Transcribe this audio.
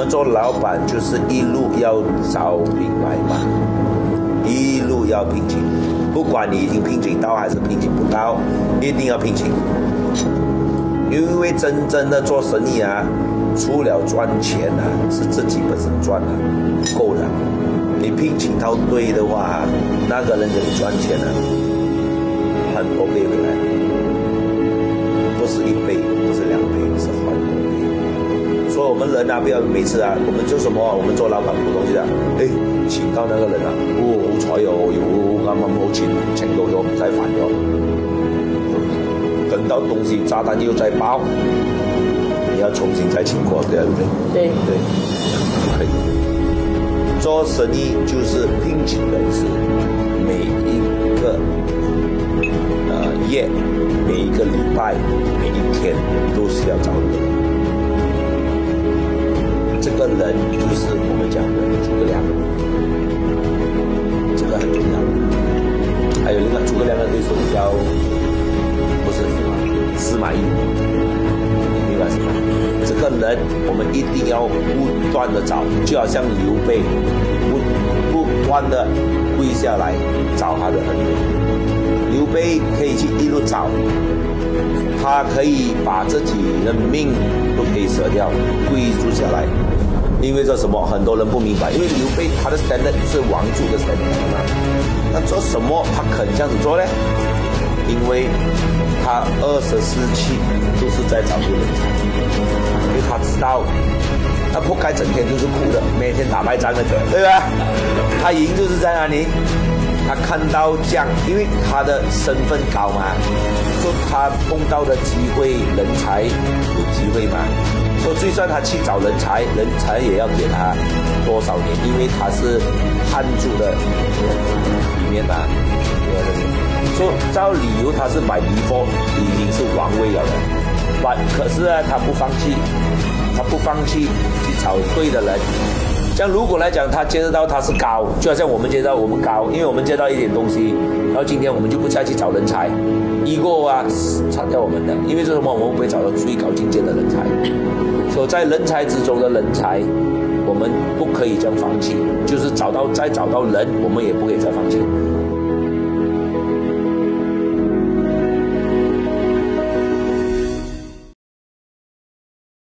们做老板就是一路要找明白嘛，一路要拼劲，不管你已经拼劲到还是拼劲不到，一定要拼劲。因为真正的做生意啊，除了赚钱啊，是自己本身赚啊，够了。你拼劲到对的话，那个人给你赚钱啊，很多倍回来，不是1倍，不是2倍，是很多倍。所以我们人啊，不要每次啊，我们做什么啊？我们做老板普通就这样，請到那個人啊，好彩又啱啱好請到咗，唔使煩咗。等到東西炸彈又再爆，你要重新再請過，對不對？ 对對，可以。做生意就是拼勁人士，每一個月、每一個禮拜、每一天都是要找人。這個人就是我們講的諸葛亮，這個很重要。還有另外諸葛亮的對手叫不是司馬懿，明白是吧？這個人我們一定要不斷的找，就好像劉備不斷的跪下來找他的恩人。劉備可以去一路找，他可以把自己的命都可以捨掉，跪住下來。因為這什麼很多人不明白，因為劉備他的 standard 是王族的 standard 嘛，那做什麼他肯這樣子做呢？因為他24期都是在找人才，因為他知道他仆街整天就是哭的，每天打敗仗的，對吧？他贏就是在哪裡？他看到這樣，因為他的身份高嘛，所以他碰到的機會人才有機會嘛。所以就算他去找人才，人才也要給他多少年，因為他是漢族的裡面嘛。所以照理由他是by default已經是王位了的，可是呢他不放棄去找對的人。像如果來講他接得到他是高，就好像我們接到我們高，因為我們接到一點東西，然後今天我們就不再去找人才，ego啊殺掉我們的，因為這什麼我們不會找到最高境界的人才。所以在人才之中的人才，我們不可以這樣放棄，就是再找到人，我們也不可以再放棄。